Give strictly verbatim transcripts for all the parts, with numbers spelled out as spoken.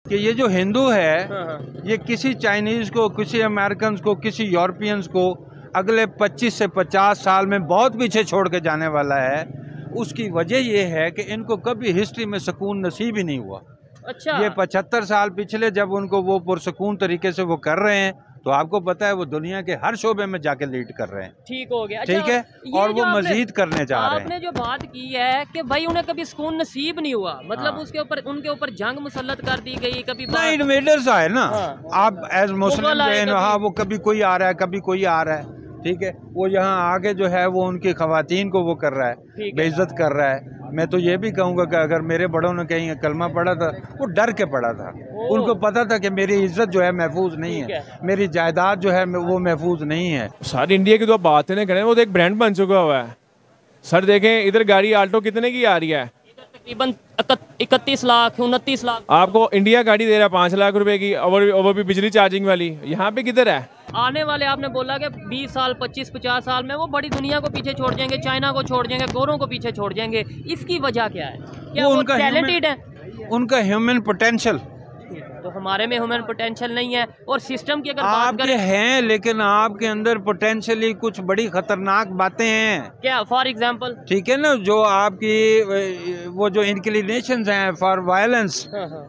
कि ये जो हिंदू है ये किसी चाइनीज को, किसी अमेरिकन को, किसी यूरोपियंस को अगले पच्चीस से पचास साल में बहुत पीछे छोड़ के जाने वाला है। उसकी वजह ये है कि इनको कभी हिस्ट्री में सुकून नसीब ही नहीं हुआ। अच्छा, ये पचहत्तर साल पिछले जब उनको वो पुरसकून तरीके से वो कर रहे हैं, तो आपको पता है वो दुनिया के हर शोबे में जाके लीड कर रहे हैं। ठीक हो गया। ठीक है, और वो मजीद करने जा रहे हैं। आपने जो बात की है कि भाई उन्हें कभी सुकून नसीब नहीं हुआ, मतलब हाँ। उसके ऊपर उनके ऊपर जंग मुसल्लत कर दी गई, कभी इन्वेडर्स आए ना। हाँ। आप एज मुस्लिम हाँ, वो कभी कोई आ रहा है, कभी कोई आ रहा है। ठीक है, वो यहाँ आके जो है वो उनकी खवातीन को वो कर रहा है, बेइज्जत कर रहा है। मैं तो ये भी कहूँगा कि अगर मेरे बड़ों ने कहीं कलमा पढ़ा था, वो डर के पढ़ा था। उनको पता था कि मेरी इज्जत जो है महफूज नहीं है, मेरी जायदाद जो है वो महफूज नहीं है। सर इंडिया की तो बातें नहीं करें, वो तो एक ब्रांड बन चुका हुआ है। सर देखें इधर गाड़ी आल्टो कितने की आ रही है? तकरीबन इकतीस लाख उनतीस लाख। आपको इंडिया गाड़ी दे रहा है पाँच लाख रुपए की, और वो भी बिजली चार्जिंग वाली। यहाँ पे किधर है? आने वाले आपने बोला कि बीस साल पच्चीस पचास साल में वो बड़ी दुनिया को पीछे छोड़ जाएंगे, चाइना को छोड़ जाएंगे, गोरों को पीछे छोड़ जाएंगे। इसकी वजह क्या है? क्या वो, वो टैलेंटेड है? उनका ह्यूमन पोटेंशियल। तो हमारे में ह्यूमन पोटेंशियल नहीं है। और सिस्टम की अगर बात करें हैं, लेकिन आपके अंदर पोटेंशियली कुछ बड़ी खतरनाक बातें हैं। क्या? For example? ठीक है ना, जो आपकी वो जो इंक्लिनेशंस हैं for violence,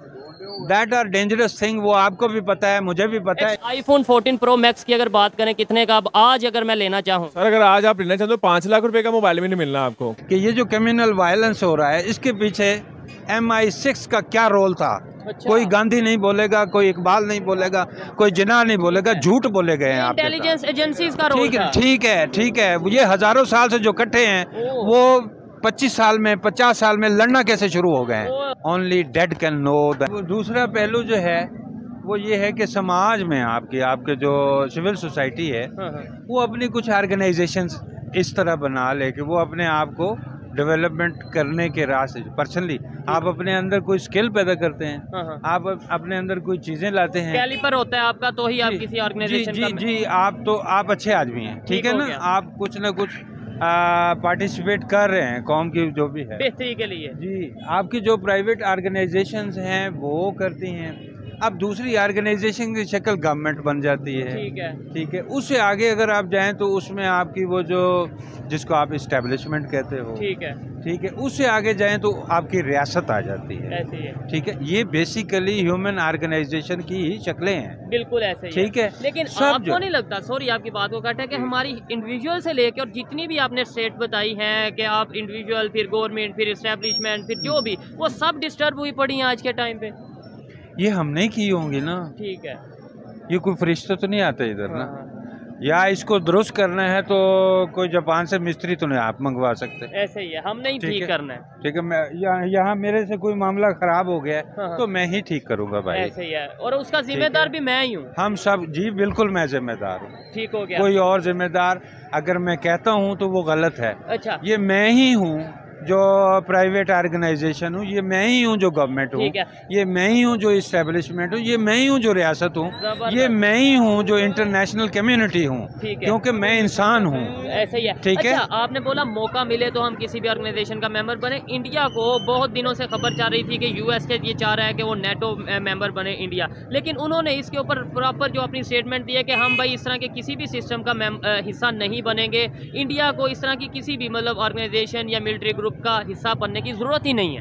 that are dangerous thing. वो आपको भी पता है, मुझे भी पता है। आईफोन फोर्टीन प्रो मैक्स की अगर बात करें कितने का अब आज अगर मैं लेना चाहूँ? सर अगर आज आप लेना चाहते हो पाँच लाख रुपए का मोबाइल भी नहीं मिलना आपको। कि ये जो कम्युनल वायलेंस हो रहा है, इसके पीछे एम आई सिक्स का क्या रोल था? अच्छा। कोई गांधी नहीं बोलेगा, कोई इकबाल नहीं बोलेगा, कोई जिन्ना नहीं बोलेगा, झूठ बोले गए हैं। इंटेलिजेंस एजेंसीज का रोल। ठीक है, ठीक है, ठीक है। ये हजारों साल से जो इकट्ठे हैं, वो पच्चीस साल में पचास साल में लड़ना कैसे शुरू हो गए? Only dead can know. दूसरा पहलू जो है वो ये है कि समाज में आपके आपके जो सिविल सोसाइटी है, वो अपनी कुछ ऑर्गेनाइजेशंस इस तरह बना ले कि वो अपने आप को डेवलपमेंट करने के रास्ते, पर्सनली आप अपने अंदर कोई स्किल पैदा करते हैं, आप अपने अंदर कोई चीजें लाते हैं, कैलिपर होता है आपका, तो ही आप किसी ऑर्गेनाइजेशन जी, जी जी आप तो आप अच्छे आदमी हैं। ठीक है ना, आप कुछ ना कुछ पार्टिसिपेट कर रहे हैं कौम की जो भी है बेहतरी के लिए। जी, आपकी जो प्राइवेट ऑर्गेनाइजेशंस हैं वो करती हैं। अब दूसरी ऑर्गेनाइजेशन की शक्ल गवर्नमेंट बन जाती है। ठीक है, ठीक है। उससे आगे अगर आप जाएं तो उसमें आपकी वो जो जिसको आप इस्टेब्लिशमेंट कहते हो, ठीक है, ठीक है, उससे आगे जाएं तो आपकी रियासत आ जाती है। ऐसे ही है। ठीक है, ये बेसिकली ह्यूमन ऑर्गेनाइजेशन की ही शक्लें हैं। बिल्कुल ऐसे ही। ठीक है, लेकिन आपको नहीं लगता, सॉरी आपकी बात को काटा, कि हमारी इंडिविजुअल से लेके और जितनी भी आपने स्टेट बताई हैं कि आप इंडिविजुअल, फिर गवर्नमेंट, फिर इस्टेब्लिशमेंट, फिर जो भी, वो सब डिस्टर्ब हुई पड़ी हैं आज के टाइम पे? ये हमने की होंगी ना। ठीक है, ये कोई फरिश्ता तो नहीं आता इधर ना। या इसको दुरुस्त करना है तो कोई जापान से मिस्त्री तो नहीं आप मंगवा सकते। ऐसे ही है, हम नहीं ठीक करना है। ठीक है, मैं यहाँ मेरे से कोई मामला खराब हो गया है तो मैं ही ठीक करूँगा भाई। ऐसे ही है, और उसका जिम्मेदार भी मैं ही हूँ। हम सब जी बिल्कुल, मैं जिम्मेदार हूँ। ठीक हो गया। कोई और जिम्मेदार अगर मैं कहता हूँ तो वो गलत है। अच्छा, ये मैं ही हूँ जो प्राइवेट ऑर्गेनाइजेशन हूँ, ये मैं ही हूँ जो गवर्नमेंट हूँ, ये मैं ही हूँ जो इस्टेब्लिशमेंट हूँ, ये मैं ही हूँ जो रियासत हूँ, ये मैं ही हूँ जो इंटरनेशनल कम्युनिटी हूँ, क्योंकि मैं इंसान हूँ। ऐसे ही है। ठीक है। अच्छा, आपने बोला मौका मिले तो हम किसी भी ऑर्गेनाइजेशन का मेंबर बने। इंडिया को बहुत दिनों से खबर चल रही थी कि यूएस के ये चाह रहा है कि वो नेटो मेंबर बने इंडिया, लेकिन उन्होंने इसके ऊपर प्रॉपर जो अपनी स्टेटमेंट दी है कि हम भाई इस तरह के किसी भी सिस्टम का हिस्सा नहीं बनेंगे। इंडिया को इस तरह की किसी भी मतलब ऑर्गेनाइजेशन या मिलिट्री ग्रुप का हिस्सा बनने की जरूरत ही नहीं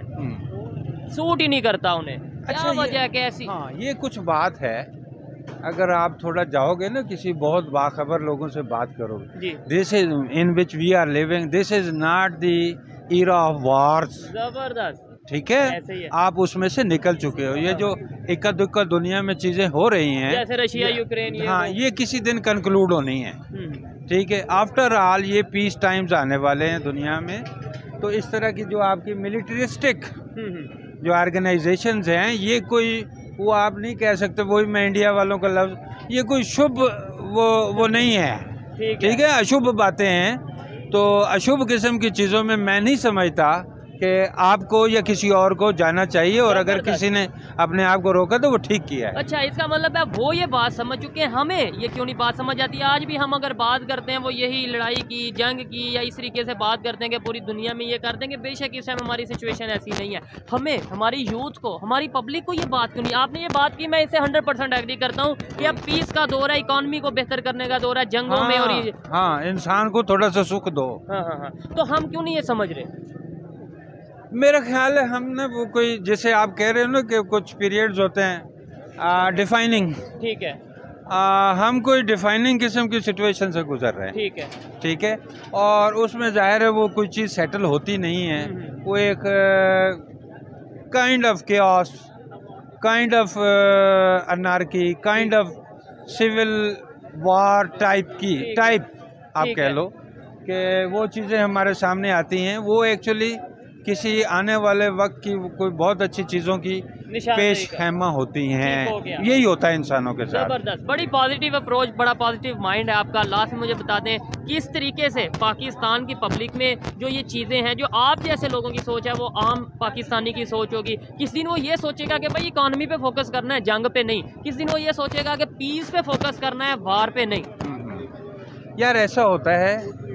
है, सूट ही नहीं करता उन्हें। अच्छा, क्या वजह है कैसी? हाँ, ये कुछ बात है। अगर आप थोड़ा जाओगे ना, किसी बहुत बाखबर लोगों से बात करोगे, this is in which we are living, this is not the era of wars. जबरदस्त। ठीक है, है, आप उसमें से निकल चुके हो। ये जो इक्का दुक्का दुनिया में चीजें हो रही हैं, जैसे रशिया यूक्रेन, ये हाँ, ये किसी दिन कंक्लूड होनी है। ठीक है, आफ्टर ऑल ये पीस टाइम्स आने वाले हैं दुनिया में। तो इस तरह की जो आपकी मिलिट्रिस्टिक जो ऑर्गेनाइजेशंस हैं, ये कोई वो आप नहीं कह सकते, वही मैं इंडिया वालों का लफ्ज़, ये कोई शुभ वो वो नहीं है। ठीक है, अशुभ बातें हैं। तो अशुभ किस्म की चीज़ों में मैं नहीं समझता कि आपको या किसी और को जाना चाहिए, और अगर किसी ने अपने आप को रोका तो वो ठीक किया है। अच्छा, इसका मतलब है वो ये बात समझ चुके हैं, हमें ये क्यों नहीं बात समझ आती है? आज भी हम अगर बात करते हैं वो यही लड़ाई की, जंग की, या इस तरीके से बात करते हैं कि पूरी दुनिया में ये कर देंगे। बेशक इस टाइम हमारी सिचुएशन ऐसी नहीं है। हमें, हमारी यूथ को, हमारी पब्लिक को ये बात क्यों नहीं? आपने ये बात की, मैं इससे हंड्रेड परसेंट एग्री करता हूँ कि अब पीस का दौर है, इकॉनमी को बेहतर करने का दौर है, जंगों हाँ, में और ये हाँ, इंसान को थोड़ा सा सुख दो। हाँ हाँ हाँ, तो हम क्यों नहीं ये समझ रहे? मेरा ख्याल है हमने वो कोई, जैसे आप कह रहे हो ना कि कुछ पीरियड्स होते हैं डिफाइनिंग, ठीक है, आ, हम कोई डिफाइनिंग किस्म की सिचुएशन से गुजर रहे हैं, ठीक है, ठीक है, और उसमें जाहिर है वो कोई चीज़ सेटल होती नहीं है, वो एक kind of chaos, kind of anarchy, kind of civil war type की टाइप आप कह लो कि वो चीज़ें हमारे सामने आती हैं। वो एक्चुअली किसी आने वाले वक्त की कोई बहुत अच्छी चीज़ों की पेश खैमा होती हैं, यही होता है इंसानों के साथ। जबरदस्त, बड़ी पॉजिटिव अप्रोच, बड़ा पॉजिटिव माइंड है आपका। लास्ट में मुझे बता दें किस तरीके से पाकिस्तान की पब्लिक में जो ये चीज़ें हैं, जो आप जैसे लोगों की सोच है, वो आम पाकिस्तानी की सोच होगी। किस दिन वो ये सोचेगा कि भाई इकॉनमी पे फोकस करना है, जंग पे नहीं। किस दिन वो ये सोचेगा कि पीस पे फोकस करना है, वार पे नहीं। यार ऐसा होता है,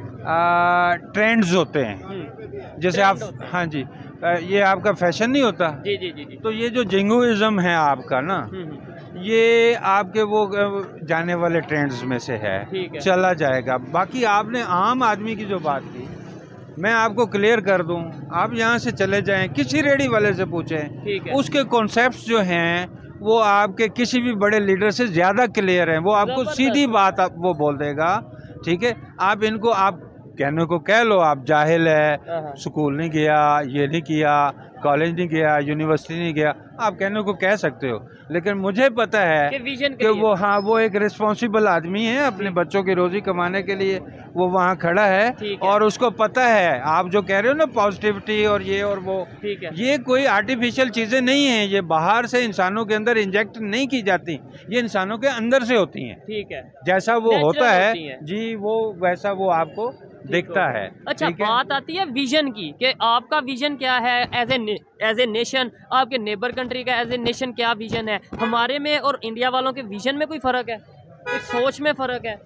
ट्रेंड्स होते हैं, जैसे आप, हाँ जी, ये आपका फैशन नहीं होता जी जी जी जी। तो ये जो जिंगुइज्म है आपका ना, ये आपके वो जाने वाले ट्रेंड्स में से है, है। चला जाएगा। बाकी आपने आम आदमी की जो बात की, मैं आपको क्लियर कर दूं, आप यहाँ से चले जाएं, किसी रेडी वाले से पूछें, उसके कॉन्सेप्ट्स जो हैं वो आपके किसी भी बड़े लीडर से ज़्यादा क्लियर हैं। वो आपको सीधी बात आप वो बोल देगा, ठीक है। आप इनको आप कहने को कह लो आप जाहिल है, स्कूल नहीं गया, ये नहीं किया, कॉलेज नहीं गया, यूनिवर्सिटी नहीं गया, आप कहने को कह सकते हो, लेकिन मुझे पता है कि, विजन कि वो, हाँ, वो एक रिस्पॉन्सिबल आदमी है, अपने बच्चों की रोजी कमाने के लिए वो वहाँ खड़ा है, है और उसको पता है। आप जो कह रहे हो ना पॉजिटिविटी और ये और वो, है। ये कोई आर्टिफिशियल चीज़ें नहीं हैं, ये बाहर से इंसानों के अंदर इंजेक्ट नहीं की जाती, ये इंसानों के अंदर से होती हैं, ठीक है। जैसा वो होता है जी, वो वैसा वो आपको दिखता है। अच्छा, बात आती है विजन की कि आपका विजन क्या है as a as a nation, आपके नेबर कंट्री का एज ए नेशन क्या विजन है? हमारे में और इंडिया वालों के विजन में कोई फ़र्क है, कोई सोच में फ़र्क है?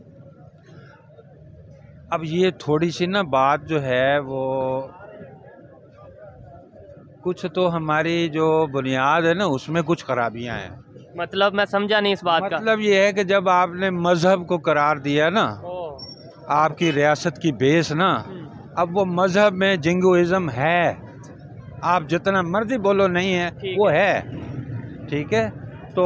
अब ये थोड़ी सी ना बात जो है वो कुछ तो हमारी जो बुनियाद है ना उसमें कुछ खराबियां हैं। मतलब मैं समझा नहीं इस बात मतलब का। मतलब ये है कि जब आपने मजहब को करार दिया ना, आपकी रियासत की बेस ना, अब वो मजहब में जिंगुइज्म है, आप जितना मर्जी बोलो नहीं है, वो है, ठीक है। तो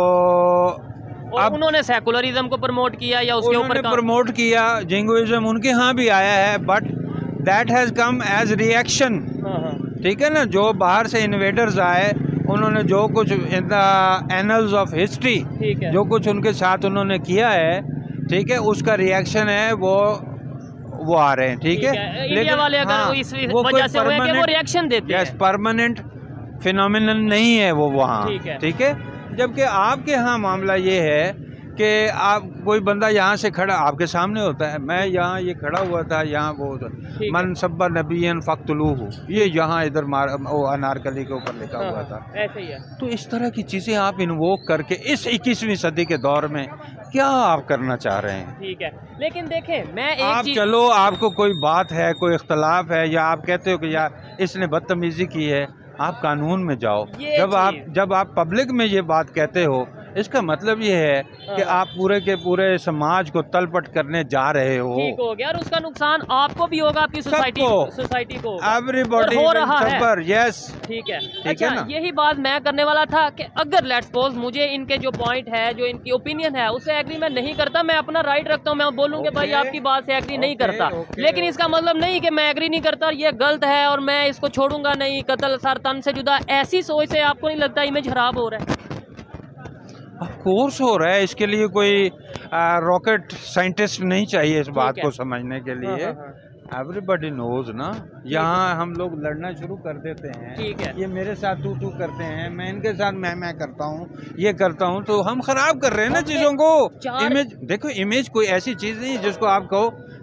अब उन्होंने सेकुलरिज्म को प्रमोट किया या उसके ऊपर प्रमोट किया, जिंगुइज्म उनके यहाँ भी आया है, but that has come as reaction, ठीक है ना। जो बाहर से इन्वेडर्स आए, उन्होंने जो कुछ in the annals of history जो कुछ उनके साथ उन्होंने किया है, ठीक है, उसका रिएक्शन है, वो वो आ रहे हैं, ठीक है। इंडिया वाले अगर हाँ, इस वजह से हुए कि वो रिएक्शन देते हैं, परमानेंट फिनोमिनन नहीं है वो वहाँ, ठीक है। जबकि आपके यहाँ मामला ये है कि आप कोई बंदा यहाँ से खड़ा आपके सामने होता है, मैं यहाँ ये खड़ा हुआ था, यहाँ वो मन सब्बा नबीयन फ़क़्तुलूहु, ये यहाँ इधर मार वो अनारकली के ऊपर लिखा हुआ था, ऐसे ही है। तो इस तरह की चीज़ें आप इन्वोक करके इस इक्कीसवीं सदी के दौर में क्या आप करना चाह रहे हैं? ठीक है, लेकिन देखें मैं एक आप चलो, आपको कोई बात है, कोई इख्तलाफ है, या आप कहते हो कि यार इसने बदतमीजी की है, आप कानून में जाओ। जब आप जब आप पब्लिक में ये बात कहते हो, इसका मतलब ये है कि आप पूरे के पूरे समाज को तलपट करने जा रहे हो। ठीक हो गया, और उसका नुकसान आपको भी होगा, आपकी सोसाइटी सोसाइटी को, एवरीबॉडी हो रहा है। यस, ठीक है, ठीक अच्छा, है ना? यही बात मैं करने वाला था कि अगर लेट्स सपोज मुझे इनके जो पॉइंट है, जो इनकी ओपिनियन है, उससे एग्री मैं नहीं करता, मैं अपना राइट रखता हूँ, मैं बोलूँगा भाई आपकी बात से एग्री नहीं करता, लेकिन इसका मतलब नहीं कि मैं एग्री नहीं करता, ये गलत है और मैं इसको छोड़ूंगा नहीं, कत्ल सर तन से जुदा, ऐसी सोच से आपको नहीं लगता इमेज खराब हो रहा है? ऑफ कोर्स हो रहा है, इसके लिए कोई रॉकेट साइंटिस्ट नहीं चाहिए इस बात को समझने के लिए। एवरीबॉडी नोज ना, यहाँ हम लोग लड़ना शुरू कर देते हैं, ठीक है, ये मेरे साथ तू तू करते हैं, मैं इनके साथ मैं मैं करता हूँ, ये करता हूँ, तो हम खराब कर रहे हैं ना चीज़ों को। इमेज देखो, इमेज कोई ऐसी चीज़ नहीं है जिसको आप कहो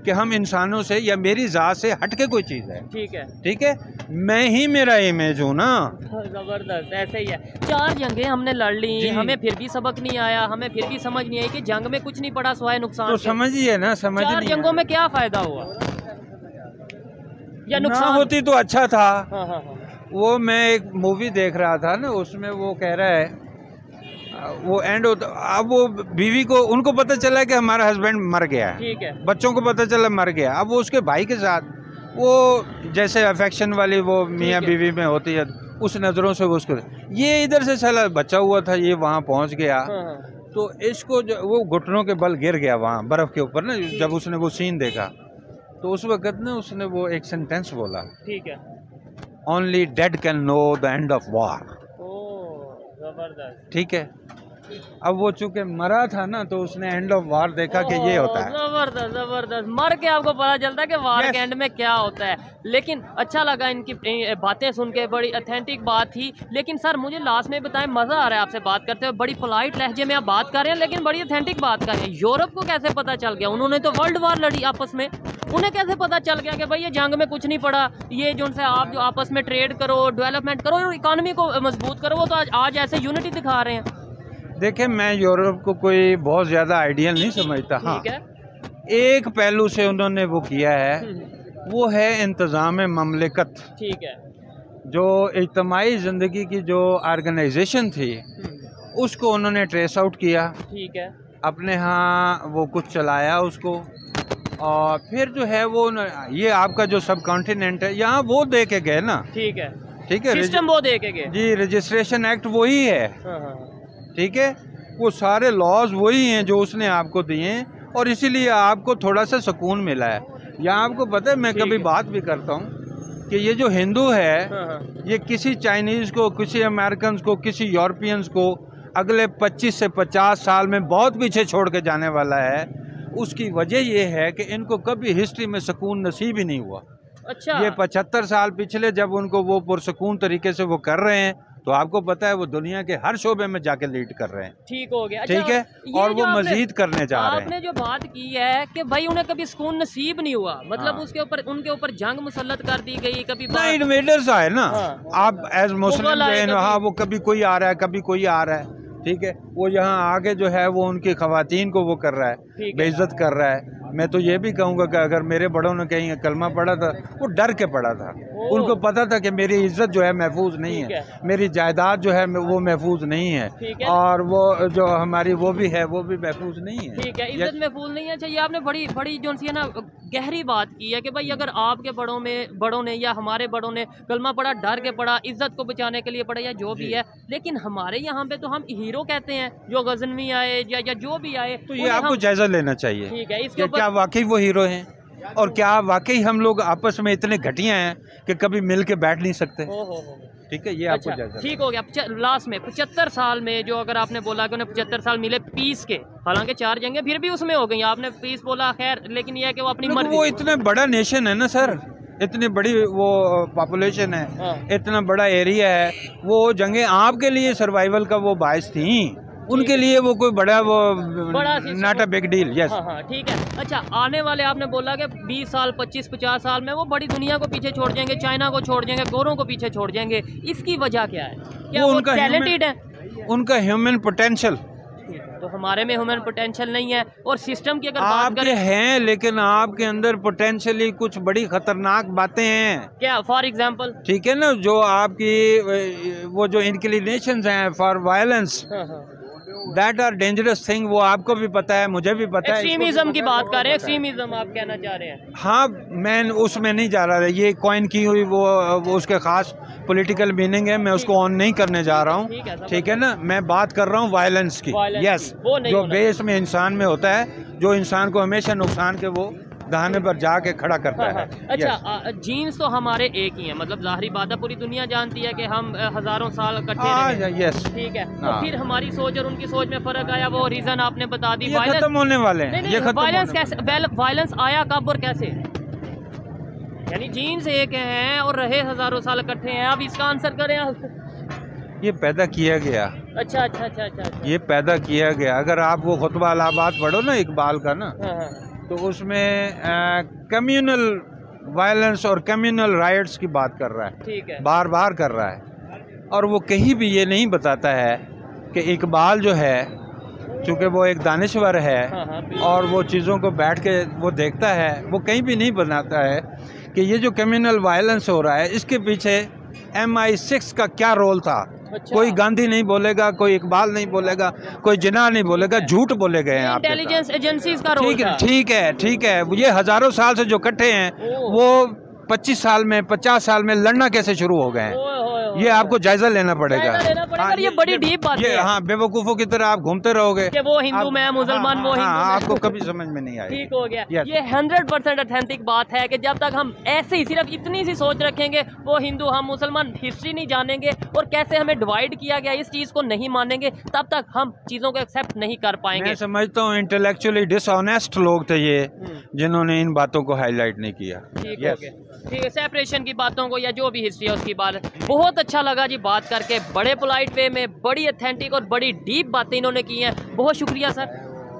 कि हम इंसानों से या मेरी ज़ात से हट के कोई चीज़ है। ठीक है, ठीक है, मैं ही मेरा इमेज हूँ ना। जबरदस्त, ऐसे ही है। चार जंगें हमने लड़ ली, हमें फिर भी सबक नहीं आया, हमें फिर भी समझ नहीं आई कि जंग में कुछ नहीं पड़ा सिवाय नुकसान। तो समझिए ना, समझ चार जंगों में क्या फायदा हुआ या नुकसान होती तो अच्छा था। हाँ हाँ हाँ। वो मैं एक मूवी देख रहा था ना, उसमें वो कह रहा है, वो एंड होता, अब वो बीवी को, उनको पता चला कि हमारा हस्बैंड मर गया है, ठीक है, बच्चों को पता चला मर गया। अब वो उसके भाई के साथ, वो जैसे अफेक्शन वाली वो मियाँ बीवी में होती है, उस नज़रों से वो उसको, ये इधर से साला बचा हुआ था, ये वहाँ पहुँच गया। हाँ। तो इसको जो वो घुटनों के बल गिर गया वहाँ बर्फ़ के ऊपर ना, जब उसने वो सीन देखा तो उस वक़्त ना उसने वो एक सेंटेंस बोला, ठीक है, only dead can know the end of war. जबरदस्त, ठीक है, अब वो चूंकि मरा था ना, तो उसने एंड ऑफ वार देखा कि ये होता है। जबरदस्त जबरदस्त, मर के आपको पता चलता है कि वार yes. के एंड में क्या होता है। लेकिन अच्छा लगा इनकी बातें सुन के, बड़ी ऑथेंटिक बात थी। लेकिन सर मुझे लास्ट में बताएं, मज़ा आ रहा है आपसे बात करते हुए, बड़ी पोलाइट लहजे में आप बात कर रहे हैं लेकिन बड़ी ऑथेंटिक बात कर रहे हैं। यूरोप को कैसे पता चल गया? उन्होंने तो वर्ल्ड वार लड़ी आपस में, उन्हें कैसे पता चल गया कि भाई ये जंग में कुछ नहीं पड़ा, ये जो उनसे आप जो आपस में ट्रेड करो, डेवलपमेंट करो, इकोनॉमी को मजबूत करो, वो तो आज आज ऐसे यूनिटी दिखा रहे हैं। देखिए, मैं यूरोप को कोई बहुत ज़्यादा आइडियल नहीं समझता। हाँ, एक पहलू से उन्होंने वो किया है, वो है इंतज़ाम ममलिकत। ठीक है, जो इज्तिमाई ज़िंदगी की जो ऑर्गेनाइजेशन थी, उसको उन्होंने ट्रेस आउट किया। ठीक है, अपने यहाँ वो कुछ चलाया उसको, और फिर जो है वो ये आपका जो सब कॉन्टिनेंट है, यहाँ वो दे के गए ना। ठीक है, ठीक है, सिस्टम वो दे के गए जी, रजिस्ट्रेशन एक्ट वही है। हाँ हाँ। ठीक है, वो सारे लॉज वही हैं जो उसने आपको दिए हैं, और इसीलिए आपको थोड़ा सा सुकून मिला है। यहाँ आपको पता है, मैं कभी बात भी करता हूँ कि ये जो हिंदू है, हाँ। ये किसी चाइनीज़ को, किसी अमेरिकन को, किसी यूरोपियंस को अगले पच्चीस से पचास साल में बहुत पीछे छोड़ के जाने वाला है। उसकी वजह ये है कि इनको कभी हिस्ट्री में सुकून नसीब ही नहीं हुआ। अच्छा, ये पचहत्तर साल पिछले जब उनको वो पुरसकून तरीके से वो कर रहे हैं, तो आपको पता है वो दुनिया के हर शोबे में जाके लीड कर रहे हैं। ठीक हो गया, ठीक है, और वो मजीद करने जा रहे हैं। आपने जो बात की है कि भाई उन्हें कभी सुकून नसीब नहीं हुआ, मतलब हाँ। उसके ऊपर उनके ऊपर जंग मुसल्लत कर दी गई, कभी इन्वेडर्स आए ना। हाँ। आप एज मुस्लिम, हाँ, वो कभी कोई आ रहा है, कभी कोई आ रहा है। ठीक है, वो यहाँ आगे जो है वो उनकी खवातीन को वो कर रहा है, बेइज्जत कर रहा है। मैं तो ये भी कहूँगा कि अगर मेरे बड़ों ने कहीं कलमा पढ़ा था, वो डर के पढ़ा था। उनको पता था कि मेरी इज्जत जो है महफूज नहीं है, है। मेरी जायदाद जो है वो महफूज नहीं है, है। और वो जो हमारी वो भी है वो भी महफूज नहीं है। ठीक है, इज्जत महफूज नहीं है। अच्छा, ये आपने बड़ी बड़ी जो सी है ना गहरी बात की है कि भाई अगर आपके बड़ों में बड़ों ने या हमारे बड़ों ने कलमा पढ़ा, डर के पढ़ा, इज्जत को बचाने के लिए पढ़ा, या जो भी है, लेकिन हमारे यहाँ पे तो हम हीरो कहते हैं जो गजनवी आए या, या जो भी आए, तो ये आपको जायजा लेना चाहिए। ठीक है, इसके क्या वाकई वो हीरो हैं, और क्या वाकई हम लोग आपस में इतने घटिया हैं कि कभी मिल के बैठ नहीं सकते। ठीक है, ये आपको अच्छा, ठीक हो गया। लास्ट में पचहत्तर साल में जो अगर आपने बोला कि उन्हें पचहत्तर साल मिले पीस के, हालांकि चार जंगें फिर भी उसमें हो गई, आपने पीस बोला, खैर, लेकिन यह है कि वो अपनी मर्जी, वो इतना बड़ा नेशन है ना सर, इतनी बड़ी वो पॉपुलेशन है, हाँ। इतना बड़ा एरिया है, वो जंगें आपके लिए सर्वाइवल का वो बायस थी, उनके लिए वो कोई बड़ा वो not a big deal. Yes, हाँ हाँ, ठीक है। अच्छा, आने वाले आपने बोला कि बीस साल, पच्चीस पचास साल में वो बड़ी दुनिया को पीछे छोड़ जाएंगे, चाइना को छोड़ जाएंगे, गोरों को पीछे छोड़ जाएंगे। इसकी वजह क्या है? क्या वो, वो उनका टैलेंटेड है? उनका ह्यूमन पोटेंशियल, तो हमारे में ह्यूमन पोटेंशियल नहीं है। और सिस्टम की अगर बात करें, हैं, लेकिन आपके अंदर पोटेंशियली कुछ बड़ी खतरनाक बातें हैं। क्या? फॉर एग्जांपल, ठीक है ना, जो आपकी वो जो इंक्लिनेशंस हैं for violence, that are dangerous thing, वो आपको भी पता है, मुझे भी पता है। एक्सट्रीमिज्म की बात कर रहे हैं, एक्सट्रीमिज्म आप कहना चाह रहे हैं? हाँ, मैं उसमें नहीं जा रहा, ये कॉइन की हुई वो, वो उसके खास पॉलिटिकल मीनिंग है, मैं उसको ऑन नहीं करने जा रहा हूँ। ठीक है ना, मैं बात कर रहा हूँ वायलेंस की। यस, जो बेस में इंसान में होता है, जो इंसान को हमेशा नुकसान के वो दहाने पर जाके खड़ा करता हाँ, है। अच्छा, जीन्स तो हमारे एक ही है, मतलब जाहिर बात है पूरी दुनिया जानती है कि हम हजारों साल इकट्ठे रहे। यस, ठीक है, तो फिर हमारी सोच और उनकी सोच में फर्क आया, वो रीजन आपने बता दी। ये खत्म होने वाले हैं। नहीं, नहीं, वायलेंस कैसे, वायलेंस आया कब और कैसे? यानी जीन्स एक हैं और रहे हजारों साल इकट्ठे हैं, अब इसका आंसर करें आप। ये पैदा किया गया। अच्छा अच्छा अच्छा अच्छा, ये पैदा किया गया। अगर आप वो खुतबा अलाहाबाद पढ़ो ना इकबाल का ना, तो उसमें कम्युनल वायलेंस और कम्युनल राइट्स की बात कर रहा है, ठीक है, बार बार कर रहा है। और वो कहीं भी ये नहीं बताता है कि इकबाल जो है, चूँकि वो एक दानिश्वर है हाँ, हाँ, और वो चीज़ों को बैठ के वो देखता है, वो कहीं भी नहीं बताता है कि ये जो कम्युनल वायलेंस हो रहा है इसके पीछे एम आई सिक्स का क्या रोल था। अच्छा। कोई गांधी नहीं बोलेगा, कोई इकबाल नहीं बोलेगा, कोई जिन्ना नहीं बोलेगा, झूठ बोलेगा हैं आप। इंटेलिजेंस एजेंसीज का रोल ठीक है, था। ठीक है, ठीक है। ये हजारों साल से जो इकट्ठे हैं ओह। वो पच्चीस साल में, पचास साल में लड़ना कैसे शुरू हो गए हैं, ओए, ओए, ओए, ये आपको जायजा लेना पड़ेगा। जायजा लेना पड़ेगा, हाँ, और ये बड़ी डीप बात ये है। हाँ, बेवकूफ़ों की तरह आप घूमते रहोगे कि वो हिंदू आप- में है, मुसलमान हाँ, वो हाँ, हिंदू हाँ, में। आपको कभी समझ में नहीं आएगी। ठीक हो गया। Yes. ये हंड्रेड परसेंट ऑथेंटिक बात है कि जब तक हम ऐसे ही सिर्फ इतनी सी सोच रखेंगे, वो हिंदू हम मुसलमान, हिस्ट्री नहीं जानेंगे और कैसे हमें डिवाइड किया गया इस चीज को नहीं मानेंगे, तब तक हम चीजों को एक्सेप्ट नहीं कर पाएंगे। मैं समझता हूँ इंटेलेक्चुअली डिसऑनेस्ट लोग थे ये, जिन्होंने इन बातों को हाईलाइट नहीं किया। ठीक हो गया। ठीक है, सेपरेशन की बातों को या जो भी हिस्ट्री है उसकी बात है। बहुत अच्छा लगा जी बात करके, बड़े पोलाइट वे में बड़ी ऑथेंटिक और बड़ी डीप बातें इन्होंने की हैं। बहुत शुक्रिया सर।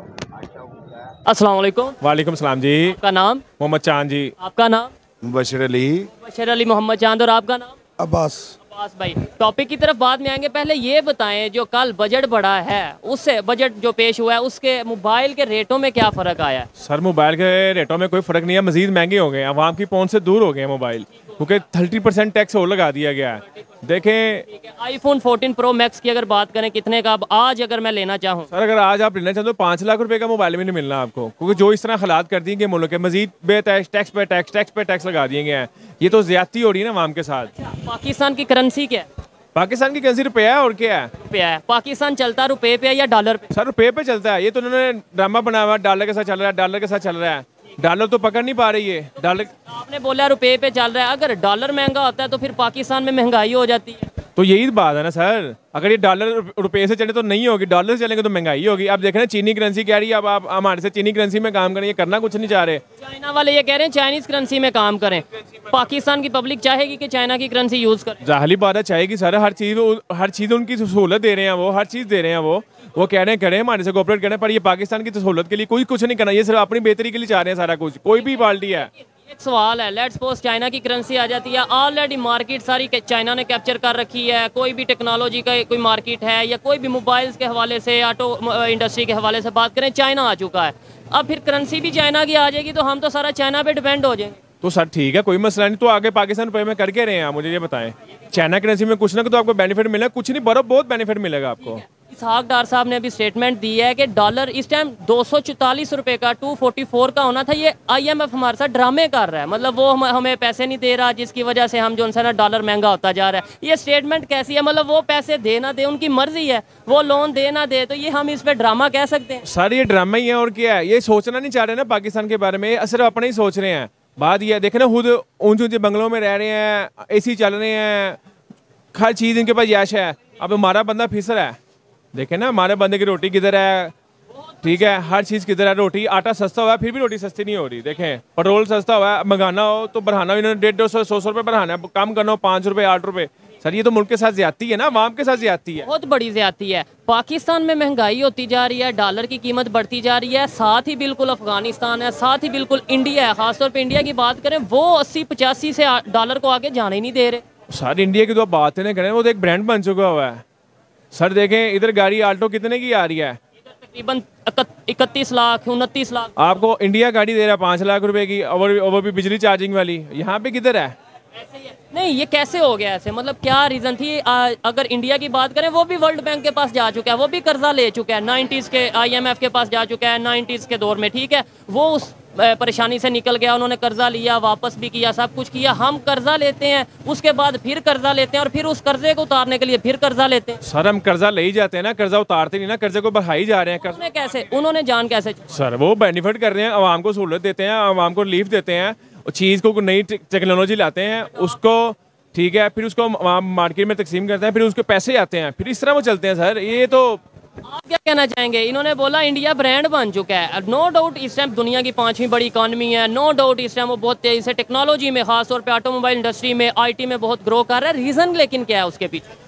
अस्सलाम वालेकुम। वालेकुम सलाम जी। आपका नाम? मोहम्मद चांद जी। आपका नाम? मुबशर अली। बशर अली मोहम्मद चांद। और आपका नाम? अब्बास। अब्बास भाई। टॉपिक की तरफ बाद में आएंगे, पहले ये बताएं जो कल बजट बढ़ा है उससे, बजट जो पेश हुआ है उसके मोबाइल के रेटों में क्या फ़र्क आया है? सर मोबाइल के रेटों में कोई फ़र्क नहीं है, मजीद महंगे हो गए हैं, आवाम की पहुंच से दूर हो गए हैं मोबाइल, क्योंकि थर्टी परसेंट टैक्स और लगा दिया गया है। देखें आईफोन फोर्टीन प्रो मैक्स की अगर बात करें कितने का अब आज अगर मैं लेना चाहूँ? सर, अगर आज आप लेना चाहते हो पाँच लाख रुपए का मोबाइल भी नहीं मिलना आपको, क्योंकि जो इस तरह हालात कर दिए गए मुल्क के, मजीद बे टैक्स टैक्स पे टैक्स टैक्स पे टैक्स लगा दिए गए हैं। ये तो ज्यादती हो रही है ना आवाम के साथ। पाकिस्तान की करेंसी क्या है? पाकिस्तान की करेंसी रुपया है और क्या है? रुपया है। पाकिस्तान चलता रुपए पे है या डॉलर पे? सर रुपये पे चलता है, ये तो उन्होंने ड्रामा बनाया हुआ, डॉलर के साथ चल रहा है, डॉलर के साथ चल रहा है। डॉलर तो पकड़ नहीं पा रही है डॉलर। आपने बोला रुपए पे चल रहा है, अगर डॉलर महंगा होता है तो फिर पाकिस्तान में महंगाई हो जाती है। तो यही बात है ना सर, अगर ये डॉलर रुपये से चले तो नहीं होगी, डॉलर से चलेंगे तो महंगाई होगी। अब देख रहे हैं चीनी करेंसी कह रही है, अब आप हमारे से चीनी करेंसी में काम करें, ये करना कुछ नहीं चाह रहे। चाइना वाले ये कह रहे हैं चाइनीज करेंसी में काम करें। पाकिस्तान की पब्लिक चाहेगी कि चाइना की करेंसी यूज करें? जाहिर बात है चाहेगी सर, हर चीज़ हर चीज़ उनकी सहूलत दे रहे हैं, वो हर चीज़ दे रहे हैं, वो वो कह रहे हैं करें, हमारे से कोऑपरेट करें, पर ये पाकिस्तान की सहूलत के लिए कोई कुछ नहीं करना, ये सिर्फ अपनी बेहतरी के लिए चाह रहे हैं सारा कुछ, कोई भी पार्टी है। एक सवाल है, लेट्स सपोज चाइना की करेंसी आ जाती है, ऑलरेडी मार्केट सारी चाइना ने कैप्चर कर रखी है, कोई भी टेक्नोलॉजी का कोई मार्केट है या कोई भी मोबाइल्स के हवाले से, ऑटो इंडस्ट्री के हवाले से बात करें, चाइना आ चुका है। अब फिर करेंसी भी चाइना की आ जाएगी तो हम तो सारा चाइना पे डिपेंड हो जाएंगे। तो सर ठीक है, कोई मसला नहीं, तो आगे पाकिस्तान रुपये में करके रहे हैं आप, मुझे ये बताएं। चाइना करेंसी में कुछ ना कुछ तो आपको बेनिफिट मिलेगा, कुछ नहीं बरो बहुत बेनिफिट मिलेगा आपको। इसहाक डार साहब ने अभी स्टेटमेंट दी है कि डॉलर इस टाइम दो सौ चौतालीस रुपए का, टू फोर्टी फोर का होना था। ये आईएमएफ हमारे साथ ड्रामे कर रहा है, मतलब वो हम, हमें पैसे नहीं दे रहा, जिसकी वजह से हम जो है ना डॉलर महंगा होता जा रहा है। ये स्टेटमेंट कैसी है? मतलब वो पैसे दे ना दे, उनकी मर्जी है, वो लोन दे ना दे, तो ये हम इस पे ड्रामा कह सकते हैं? सर ये ड्रामा ही है और क्या है, ये सोचना नहीं चाह रहे ना पाकिस्तान के बारे में, ये सिर्फ अपने ही सोच रहे हैं। बात ये है, देखे ना खुद ऊंचे ऊंचे बंगलों में रह रहे हैं, एसी चल रहे हैं, हर चीज़ इनके पास यश है। अब हमारा बंदा फिसर है, देखे ना हमारे बंदे की रोटी किधर है, ठीक है, हर चीज़ किधर है, रोटी आटा सस्ता हुआ है फिर भी रोटी सस्ती नहीं हो रही। देखें पेट्रोल सस्ता हुआ है, मंगाना हो तो बढ़ाना, इन्होंने डेढ़ दो सौ सौ सौ रुपये बढ़ाना है, कम करना हो पाँच रुपये आठ रुपये। सर ये तो मुल्क के साथ ज्यादती है ना, आवाम के साथ ज्यादती है, बहुत बड़ी ज्यादती है। पाकिस्तान में महंगाई होती जा रही है, डॉलर की कीमत बढ़ती जा रही है, साथ ही बिल्कुल अफगानिस्तान है, साथ ही बिल्कुल इंडिया है। खासतौर पर इंडिया की बात करें, वो अस्सी पचासी से डॉलर को आगे जाने ही नहीं दे रहे। सर इंडिया की तो आप बात नहीं करें, वो तो एक ब्रांड बन चुका हुआ है। सर देखें इधर गाड़ी आल्टो कितने की आ रही है? तकरीबन इकतीस लाख उनतीस लाख। आपको इंडिया गाड़ी दे रहा है पाँच लाख रुपए की, और वो भी बिजली चार्जिंग वाली। यहाँ पे किधर है? नहीं ये कैसे हो गया ऐसे? मतलब क्या रीजन थी? आ, अगर इंडिया की बात करें, वो भी वर्ल्ड बैंक के पास जा चुका है, वो भी कर्जा ले चुका है, नाइन्टीज के आईएमएफ के पास जा चुका है, नाइन्टीज के दौर में, ठीक है, वो उस परेशानी से निकल गया, उन्होंने कर्जा लिया, वापस भी किया, सब कुछ किया। हम कर्जा लेते हैं, उसके बाद फिर कर्जा लेते हैं, और फिर उस कर्जे को उतारने के लिए फिर कर्जा लेते हैं। सर हम कर्जा ले ही जाते हैं ना, कर्जा उतारते नहीं ना, कर्जे को बढ़ाई जा रहे हैं। उन्होंने कैसे, उन्होंने जान कैसे? सर वो बेनिफिट कर रहे हैं, आवाम को सहूलत देते हैं, आवाम को रिलीफ देते हैं, चीज़ को नई टेक्नोलॉजी लाते हैं, उसको ठीक है, फिर उसको मार्केट में तकसीम करते हैं, फिर उसके पैसे आते हैं, फिर इस तरह वो चलते हैं। सर ये तो आप क्या कहना चाहेंगे? इन्होंने बोला इंडिया ब्रांड बन चुका है, नो डाउट इस टाइम दुनिया की पांचवी बड़ी इकॉनमी है, नो डाउट इस टाइम वो बहुत तेजी से टेक्नोलॉजी में, खासतौर पे ऑटोमोबाइल इंडस्ट्री में, आईटी में बहुत ग्रो कर रहा है। रीजन लेकिन क्या है उसके पीछे?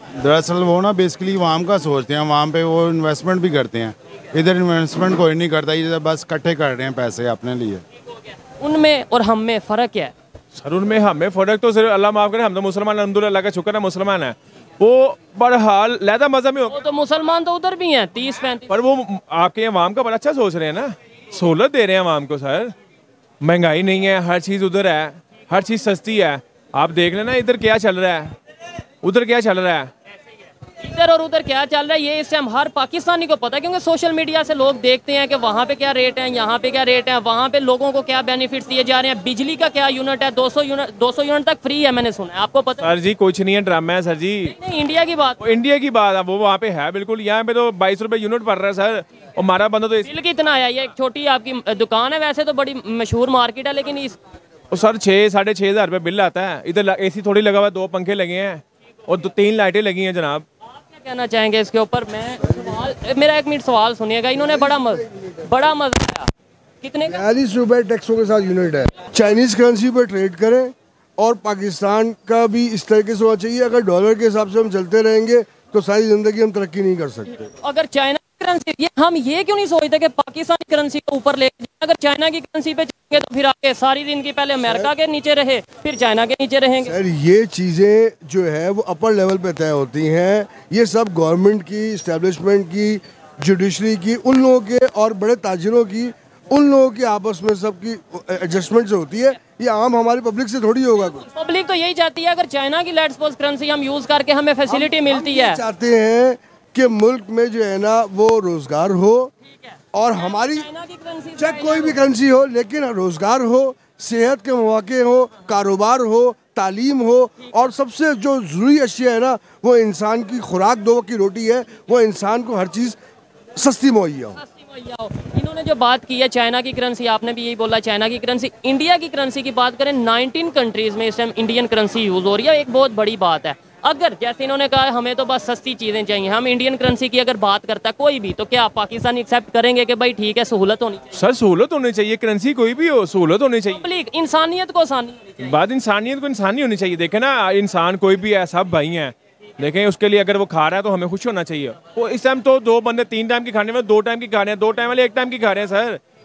दरअसल वो ना बेसिकली वाम का सोचते हैं, वाम पे वो इन्वेस्टमेंट भी करते हैं, इधर इन्वेस्टमेंट कोई नहीं करता, इधर बस इकट्ठे कर रहे हैं पैसे अपने लिए। उनमें और हम में फ़र्क क्या है? सर उनमें हमें फ़र्क तो सिर्फ अल्लाह माफ़ करे, हम तो मुसलमान अल्हम्दुलिल्लाह, अल्लाह का शुक्र है मुसलमान है। वो बहरहाल लहदा मज़हब में वो तो मुसलमान तो उधर भी हैं तीस पैंतीस, पर वो आपके अवाम का बड़ा अच्छा सोच रहे हैं ना, सहूलत दे रहे हैं अवाम को। सर महंगाई नहीं है, हर चीज़ उधर है, हर चीज़ सस्ती है। आप देख लेना इधर क्या चल रहा है, उधर क्या चल रहा है, इधर और उधर क्या चल रहा है, ये इस टाइम हर पाकिस्तानी को पता है, क्योंकि सोशल मीडिया से लोग देखते हैं कि वहाँ पे क्या रेट है, यहाँ पे क्या रेट है, वहाँ पे लोगों को क्या बेनिफिट्स दिए जा रहे हैं, बिजली का क्या यूनिट है, दो सौ यूनिट दो सौ यूनिट तक फ्री है, मैंने सुना है, आपको पता है? सर जी कुछ नहीं है, ड्रामा है सर जी। नहीं, इंडिया की बात, वो इंडिया की बात है, वो वहाँ पे है बिल्कुल, यहाँ पे तो बाईस रुपए यूनिट पड़ रहा है सर, और हमारा बंदा तो बिल कितना आया? ये एक छोटी आपकी दुकान है, वैसे तो बड़ी मशहूर मार्केट है, लेकिन इस सर छः साढ़े छः हज़ार रुपये बिल आता है। इधर ए सी थोड़ी लगा हुआ है, दो पंखे लगे हैं और दो तीन लाइटें लगी हैं जनाब। कहना चाहेंगे इसके ऊपर? मैं सवाल, मेरा एक मिनट सवाल सुनिएगा, इन्होंने बड़ा मज, बड़ा मजा आया। कितने का? बयालीस रुपए टैक्सों के साथ यूनिट है। चाइनीज करेंसी पर ट्रेड करें, और पाकिस्तान का भी इस तरीके से होना चाहिए। अगर डॉलर के हिसाब से हम चलते रहेंगे तो सारी जिंदगी हम तरक्की नहीं कर सकते। अगर चाइना की करेंसी, ये हम ये क्यों नहीं सोचते कि पाकिस्तानी करेंसी को ऊपर ले, अगर चाइना की करेंसी पे चलेंगे तो फिर आगे सारी जिंदगी पहले अमेरिका के नीचे रहे, फिर चाइना के नीचे रहेंगे। सर ये चीज़ें जो है वो अपर लेवल पे तय होती हैं, ये सब गवर्नमेंट की, इस्टेब्लिशमेंट की, जुडिशरी की, उन लोगों के और बड़े ताजिरों की, उन लोगों की आपस में सबकी एडजस्टमेंट जो होती है, ये आम हमारी पब्लिक से थोड़ी होगा कुछ। पब्लिक तो यही चाहती है, अगर चाइना की लेट्स सपोज करेंसी हम यूज करके हमें फैसिलिटी मिलती है, चाहते हैं कि मुल्क में जो है ना वो रोजगार हो, और हमारी चाहे कोई भी करेंसी हो, लेकिन रोजगार हो, सेहत के मौके हो, कारोबार हो, तालीम हो, और सबसे जो ज़रूरी अशिया है ना वो इंसान की खुराक, दो वक्त की रोटी है, वो इंसान को हर चीज़ सस्ती मुहैया हो। इन्होंने जो बात की है चाइना की करेंसी, आपने भी यही बोला चाइना की करेंसी। इंडिया की करेंसी की बात करें, नाइनटीन कंट्रीज में इस टाइम इंडियन करेंसी यूज हो रही है, एक बहुत बड़ी बात है। अगर जैसे इन्होंने कहा हमें तो बस सस्ती चीजें चाहिए, हम इंडियन करेंसी की अगर बात करता है कोई भी, तो क्या पाकिस्तान एक्सेप्ट करेंगे कि भाई ठीक है सहूलत होनी चाहिए? सर सहूलत होनी चाहिए, करेंसी कोई भी हो सहूलत होनी चाहिए। पब्लिक इंसानियत को आसानी होनी चाहिए। बात इंसानियत को इंसानी होनी चाहिए। देखे ना, इंसान कोई भी है, सब भाई हैं, देखें उसके लिए अगर वो खा रहा है तो हमें खुश होना चाहिए। वो इस टाइम तो दो बंदे तीन टाइम की खाने में, दो टाइम की खा रहे हैं, दो टाइम वाले एक टाइम की खा रहे हैं सर।